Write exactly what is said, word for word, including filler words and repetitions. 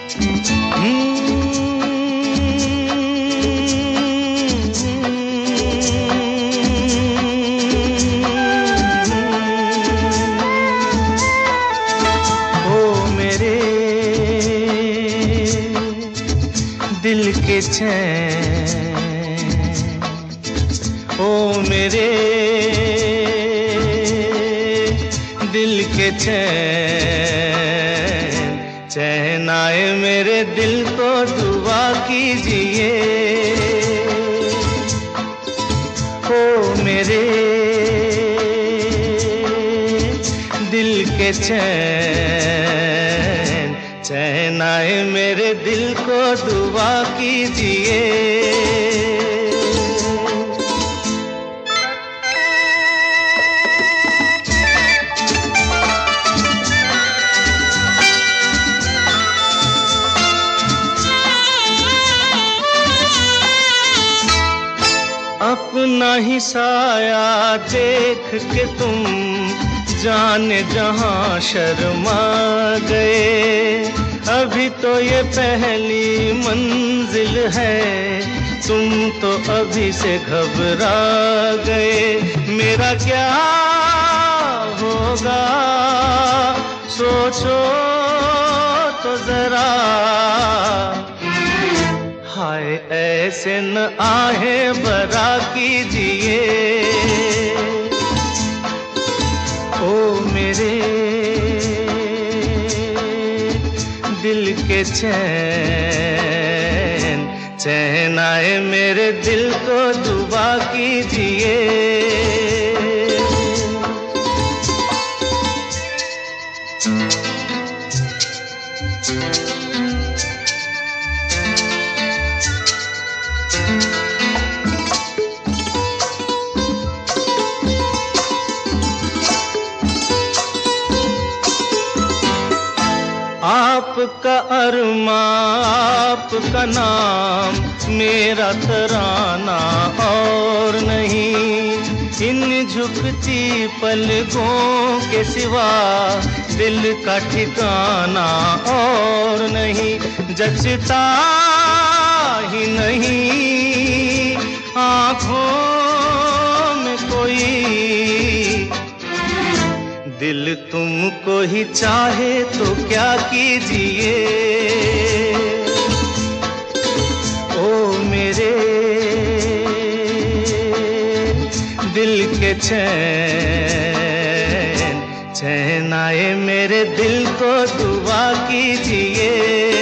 दिल के चैन, ओ मेरे दिल के चैन, चैन आए मेरे दिल को दुआ कीजिए। ओ मेरे दिल के चैन, चैन आए मेरे दिल को दुआ कीजिए। अपना ही साया देख के तुम जाने जहां शर्मा गए। अभी तो ये पहली मंजिल है, तुम तो अभी से घबरा गए। मेरा क्या होगा सोचो तो जरा, हाय ऐसे न आहे बरा कीजिए। ओ मेरे दिल के चैन, चैन आए मेरे दिल को दुआ कीजिए। आपका अरमा, आपका नाम, मेरा तराना और नहीं। इन झुकती पलकों के सिवा दिल का ठिकाना और नहीं। जचता ही नहीं आँखों में कोई, दिल तुमको ही चाहे तो क्या कीजिए। ओ मेरे दिल के चैन, चैन आए मेरे दिल को दुआ कीजिए।